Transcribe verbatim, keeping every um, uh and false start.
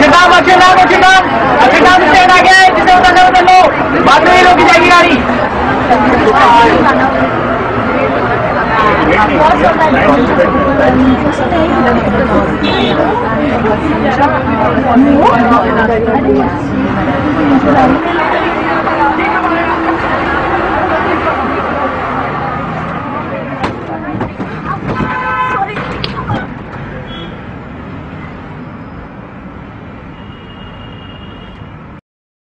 नाम अच्छे नाम अच्छे नाम अच्छे नाम स्टैंड आ गया है, जिसे उतरना उतर लो, बाद में ही रोकी जाएगी गाड़ी।